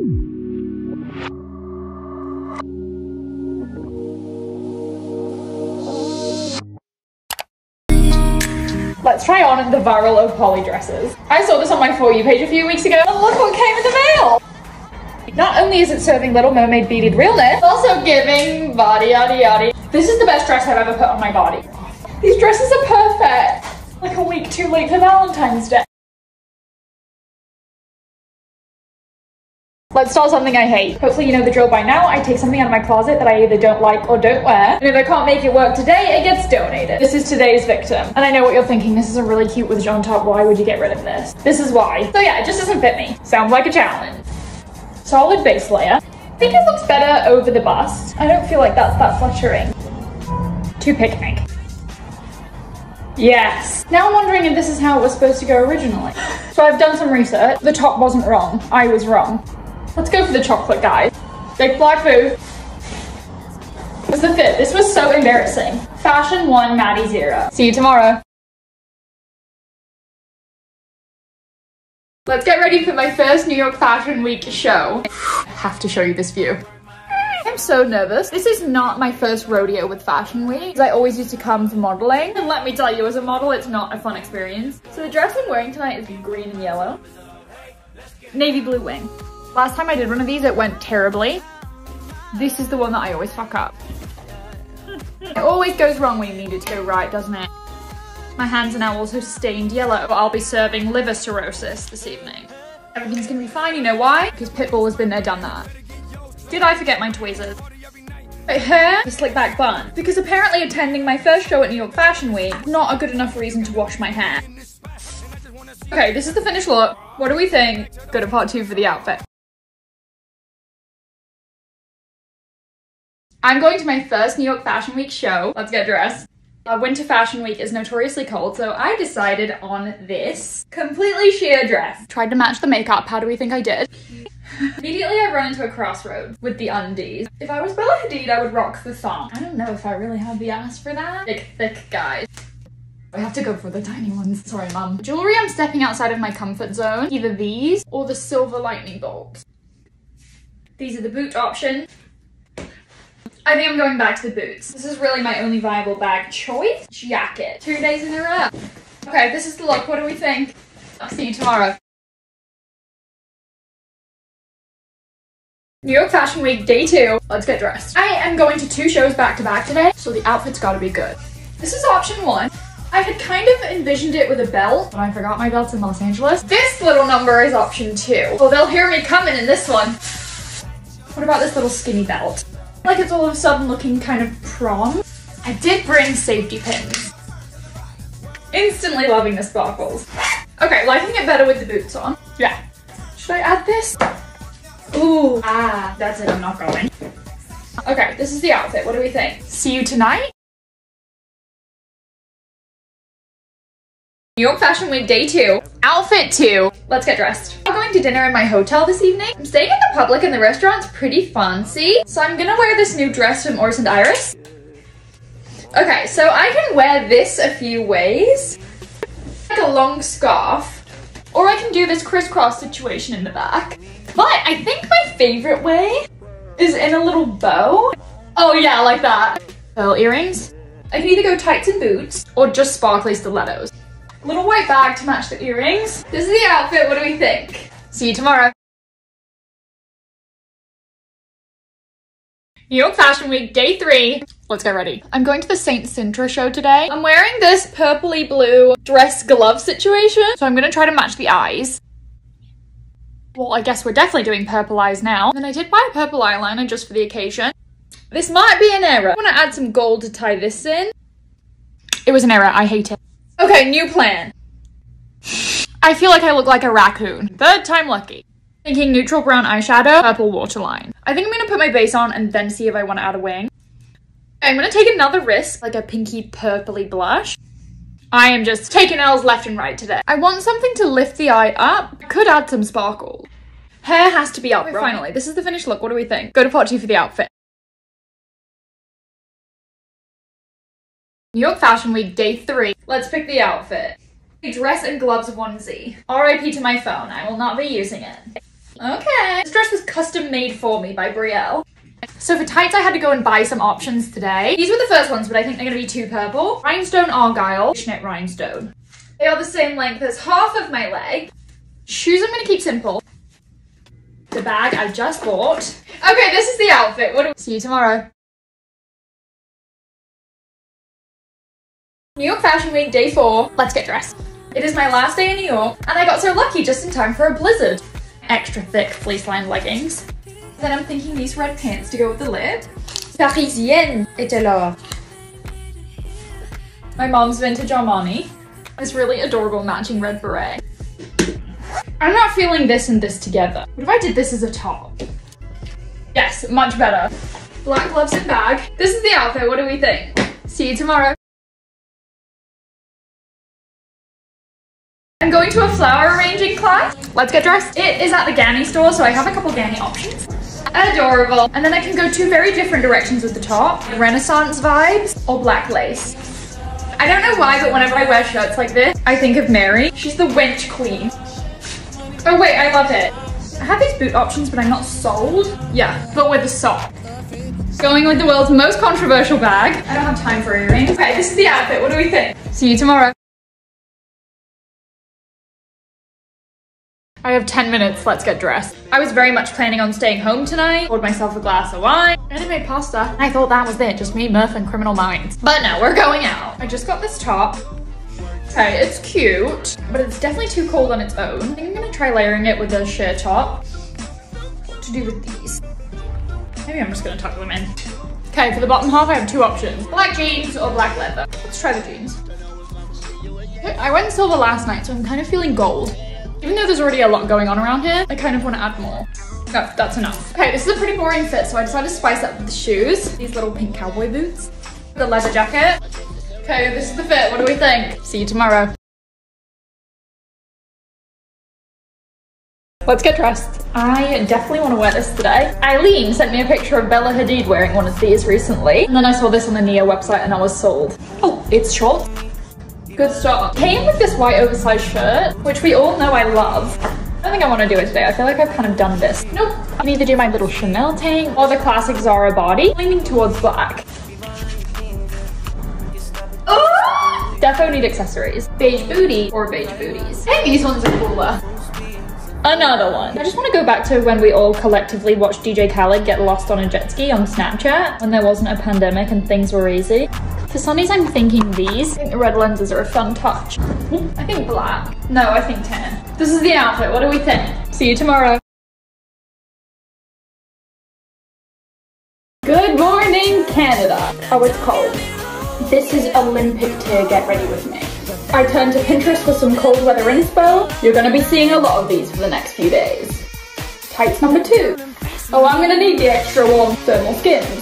Let's try on the viral of poly dresses. I saw this on my For You page a few weeks ago, and look what came in the mail! Not only is it serving Little Mermaid beaded realness, it's also giving body yaddy yaddy. This is the best dress I've ever put on my body. These dresses are perfect. Like a week too late for Valentine's Day. Let's start something I hate. Hopefully you know the drill by now. I take something out of my closet that I either don't like or don't wear. And if I can't make it work today, it gets donated. This is today's victim. And I know what you're thinking. This is a really cute with Jean top. Why would you get rid of this? This is why. So yeah, it just doesn't fit me. Sounds like a challenge. Solid base layer. I think it looks better over the bust. I don't feel like that's that flattering. Too picnic. Yes. Now I'm wondering if this is how it was supposed to go originally. So I've done some research. The top wasn't wrong. I was wrong. Let's go for the chocolate, guys. Big black boo. What's the fit? This was so embarrassing. Fashion 1, Maddie 0. See you tomorrow. Let's get ready for my first New York Fashion Week show. I have to show you this view. I'm so nervous. This is not my first rodeo with Fashion Week. I always used to come for modeling. And let me tell you, as a model, it's not a fun experience. So the dress I'm wearing tonight is green and yellow. Navy blue wing. Last time I did one of these, it went terribly. This is the one that I always fuck up. It always goes wrong when you need it to go right, doesn't it? My hands are now also stained yellow. I'll be serving liver cirrhosis this evening. Everything's gonna be fine, you know why? Because Pitbull has been there, done that. Did I forget my tweezers? My hair, the slick back bun. Because apparently attending my first show at New York Fashion Week, not a good enough reason to wash my hair. Okay, this is the finished look. What do we think? Go to part 2 for the outfit. I'm going to my first New York Fashion Week show. Let's get dressed. Winter Fashion Week is notoriously cold, so I decided on this completely sheer dress. Tried to match the makeup. How do we think I did? Immediately I run into a crossroad with the undies. If I was Bella Hadid, I would rock the thong. I don't know if I really have the ass for that. Thick guys. I have to go for the tiny ones. Sorry, mum. Jewelry, I'm stepping outside of my comfort zone. Either these or the silver lightning bolts. These are the boot options. I think I'm going back to the boots. This is really my only viable bag choice. Jacket. 2 days in a row. Okay, this is the look. What do we think? I'll see you tomorrow. New York Fashion Week, day 2. Let's get dressed. I am going to 2 shows back to back today, so the outfit's gotta be good. This is option 1. I had kind of envisioned it with a belt, but I forgot my belts in Los Angeles. This little number is option 2. Well, they'll hear me coming in this one. What about this little skinny belt? Like it's all of a sudden looking kind of prom. I did bring safety pins. Instantly loving the sparkles. Okay, liking it better with the boots on. Yeah. Should I add this? Ooh, that's it, I'm not going. Okay, this is the outfit. What do we think? See you tonight? New York Fashion Week, day 2. Outfit 2. Let's get dressed. I'm going to dinner in my hotel this evening. I'm staying at the Public and the restaurant's pretty fancy. So I'm gonna wear this new dress from Ors and Iris. Okay, so I can wear this a few ways. Like a long scarf. Or I can do this crisscross situation in the back. But I think my favorite way is in a little bow. Oh yeah, like that. Pearl earrings. I can either go tights and boots or just sparkly stilettos. Little white bag to match the earrings. This is the outfit. What do we think? See you tomorrow. New York Fashion Week, day 3. Let's get ready. I'm going to the Saint Sintra show today. I'm wearing this purpley blue dress glove situation. So I'm gonna try to match the eyes. Well, I guess we're definitely doing purple eyes now. And I did buy a purple eyeliner just for the occasion. This might be an error. I want to add some gold to tie this in. It was an error. I hate it. Okay, new plan. I feel like I look like a raccoon. 3rd time lucky. Thinking neutral brown eyeshadow, purple waterline. I think I'm gonna put my base on and then see if I want to add a wing. I'm gonna take another risk, like a pinky purpley blush. I am just taking L's left and right today. I want something to lift the eye up. I could add some sparkle. Hair has to be up. Finally, this is the finished look. What do we think? Go to part 2 for the outfit. New York Fashion Week, day 3. Let's pick the outfit. Dress and gloves onesie. RIP to my phone. I will not be using it. Okay. This dress was custom made for me by Brielle. So for tights, I had to go and buy some options today. These were the first ones, but I think they're gonna be too purple. Rhinestone Argyle, fishnet rhinestone. They are the same length as half of my leg. Shoes I'm gonna keep simple. The bag I just bought. Okay, this is the outfit. See you tomorrow. New York Fashion Week, day 4. Let's get dressed. It is my last day in New York, and I got so lucky just in time for a blizzard. Extra thick fleece-lined leggings. Then I'm thinking these red pants to go with the lip. Parisienne et alors. My mom's vintage Armani. This really adorable matching red beret. I'm not feeling this and this together. What if I did this as a top? Yes, much better. Black gloves and bag. This is the outfit. What do we think? See you tomorrow. I'm going to a flower arranging class. Let's get dressed. It is at the Ganni store, so I have a couple Ganni options. Adorable. And then I can go 2 very different directions with the top. Renaissance vibes or black lace. I don't know why, but whenever I wear shirts like this, I think of Mary. She's the wench queen. Oh wait, I love it. I have these boot options, but I'm not sold. Yeah, but with a sock. Going with the world's most controversial bag. I don't have time for earrings. Okay, this is the outfit. What do we think? See you tomorrow. I have 10 minutes, let's get dressed. I was very much planning on staying home tonight, poured myself a glass of wine, and I made pasta. I thought that was it, just me, Murph, and Criminal Minds. But no, we're going out. I just got this top. Okay, it's cute, but it's definitely too cold on its own. I think I'm gonna try layering it with a sheer top. What to do with these? Maybe I'm just gonna tuck them in. Okay, for the bottom half, I have 2 options. Black jeans or black leather. Let's try the jeans. I went silver last night, so I'm kind of feeling gold. Even though there's already a lot going on around here, I kind of want to add more. No, that's enough. Okay, this is a pretty boring fit, so I decided to spice up with the shoes. These little pink cowboy boots. The leather jacket. Okay, this is the fit. What do we think? See you tomorrow. Let's get dressed. I definitely want to wear this today. Eileen sent me a picture of Bella Hadid wearing one of these recently. And then I saw this on the Nia website and I was sold. Oh, it's short. Good start. Came with this white oversized shirt, which we all know I love. I don't think I want to do it today. I feel like I've kind of done this. Nope. I can either do my little Chanel tank or the classic Zara body, leaning towards black. Oh! Defo need accessories. Beige booty or beige booties. I think these ones are cooler. Another one. I just want to go back to when we all collectively watched DJ Khaled get lost on a jet ski on Snapchat when there wasn't a pandemic and things were easy. For sunnies, I'm thinking these. I think the red lenses are a fun touch. I think black. No, I think tan. This is the outfit. What do we think? See you tomorrow. Good morning, Canada. Oh, it's cold. This is Olympic tier. Get ready with me. I turned to Pinterest for some cold weather inspo. You're gonna be seeing a lot of these for the next few days. Tights number 2. Oh, I'm gonna need the extra warm thermal skins.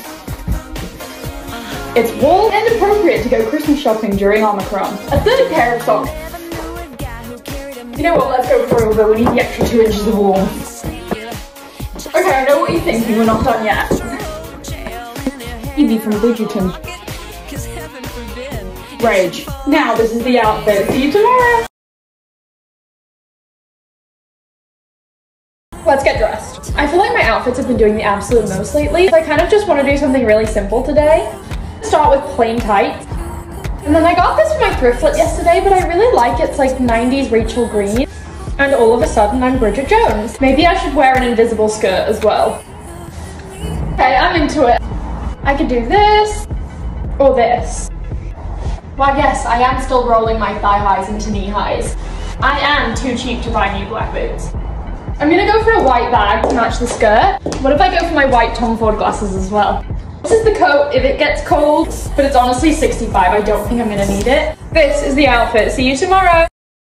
It's warm and appropriate to go Christmas shopping during Omicron. A 3rd pair of socks. You know what, let's go for it, but we need the extra 2 inches of warm. Okay, I know what you're thinking, we're not done yet. Evie from Bridgerton. Rage. Now this is the outfit. See you tomorrow. Let's get dressed. I feel like my outfits have been doing the absolute most lately. So I kind of just want to do something really simple today. Start with plain tights. And then I got this from my thrift flip yesterday, but I really like it. It's like 90s Rachel Green. And all of a sudden I'm Bridget Jones. Maybe I should wear an invisible skirt as well. Okay, I'm into it. I could do this or this. Well, yes, I am still rolling my thigh highs into knee highs. I am too cheap to buy new black boots. I'm gonna go for a white bag to match the skirt. What if I go for my white Tom Ford glasses as well? This is the coat if it gets cold, but it's honestly 65. I don't think I'm gonna need it. This is the outfit. See you tomorrow.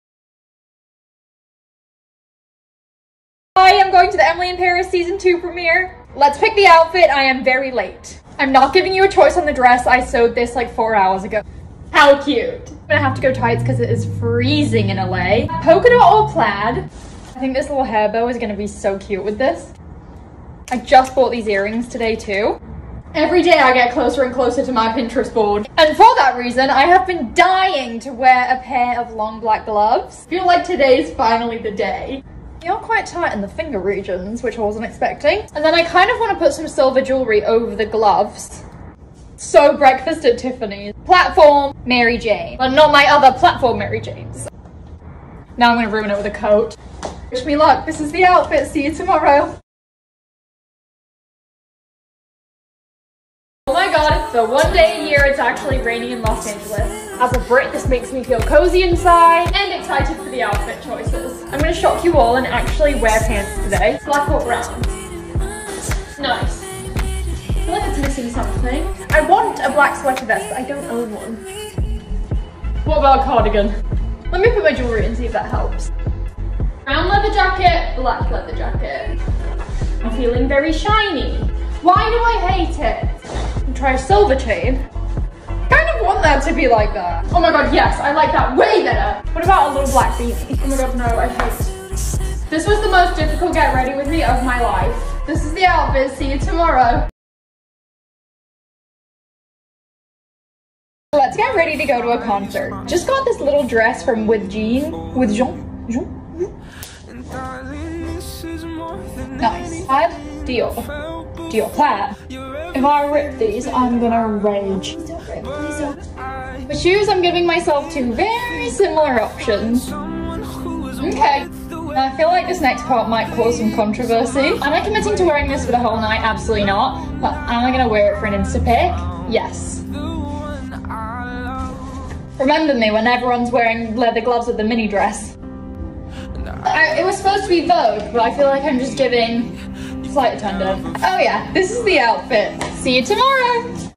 Hi, I'm going to the Emily in Paris season 2 premiere. Let's pick the outfit. I am very late. I'm not giving you a choice on the dress. I sewed this like 4 hours ago. How cute. I'm gonna have to go tights because it is freezing in LA. Polka dot or plaid. I think this little hair bow is gonna be so cute with this. I just bought these earrings today too. Every day I get closer and closer to my Pinterest board. And for that reason, I have been dying to wear a pair of long black gloves. I feel like today's finally the day. They are quite tight in the finger regions, which I wasn't expecting. And then I kind of want to put some silver jewelry over the gloves. So breakfast at Tiffany's. Platform Mary Jane. But not my other platform Mary Janes. Now I'm going to ruin it with a coat. Wish me luck. This is the outfit. See you tomorrow. Oh my god, for one day a year it's actually raining in Los Angeles. As a Brit, this makes me feel cozy inside and excited for the outfit choices. I'm going to shock you all and actually wear pants today. Black or brown. Nice. I feel like it's missing something. I want a black sweater vest, but I don't own one. What about a cardigan? Let me put my jewelry and see if that helps. Brown leather jacket, black leather jacket. I'm feeling very shiny. Why do I hate it? And try a silver chain. I kind of want that to be like that. Oh my god, yes, I like that way better. What about a little black beanie? Oh my god, no, I hate it. This was the most difficult get ready with me of my life. This is the outfit, see you tomorrow. Let's get ready to go to a concert. Just got this little dress from Jean. Nice. Plaid, Dior plaid. If I rip these, I'm gonna rage. Please don't rip, please don't. For shoes, I'm giving myself two very similar options. Okay. I feel like this next part might cause some controversy. Am I committing to wearing this for the whole night? Absolutely not. But am I gonna wear it for an Insta pic? Yes. Remember me when everyone's wearing leather gloves with the mini dress. It was supposed to be Vogue, but I feel like I'm just giving flight attendant. Oh yeah, this is the outfit. See you tomorrow.